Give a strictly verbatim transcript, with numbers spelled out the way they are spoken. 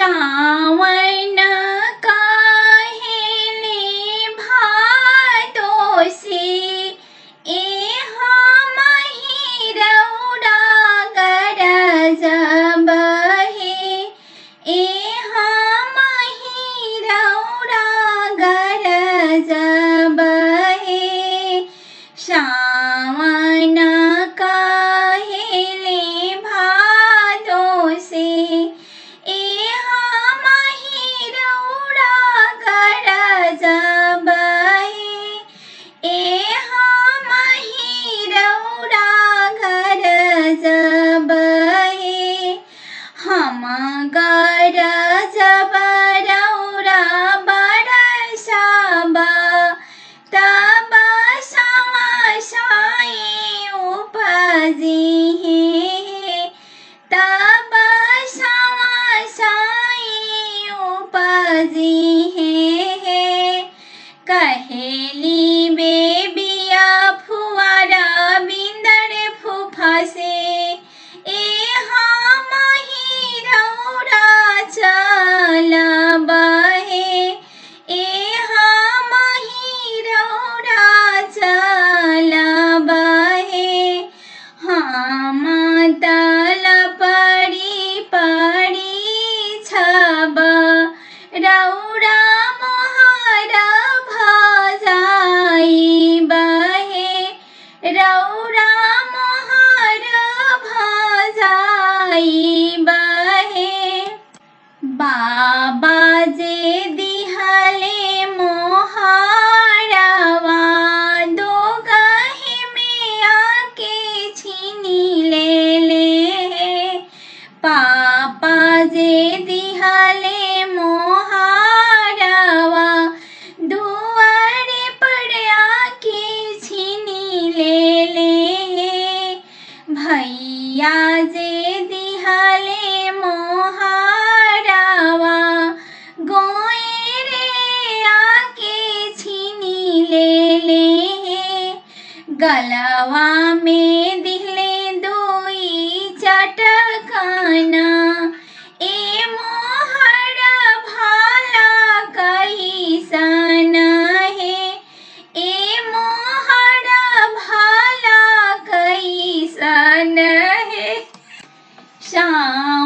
श्रावण काहेले भादो से एहा महिरौरा गरज बहे एहा महिरौरा गरज बहे श्रावण काहेले भादो से गरज बरौरा बरसाबा तब समासाई उपजी है तब समासाई उपजी है कहेली बेबिया फुआरा बिंदर फूफा से चल बहे एहा महिरौरा चल बहे हम तल पड़ी पड़ी छब रौरा मोहर भजाई बहे रौरा मोहर भजाई बहे बाबा जे दिहले मोहरवा दो गहे में आके छीनी ले ले पापा जे दिहले मोहरवा दुआरे पर आके छीनी ले ले भैया जे दिहले मोहरवा गोए रे आके छीनी ले ले गलवा में दिहले दुई चटकाना ए मोहर भाला कैसन है ए मोहर भाला कैसन है।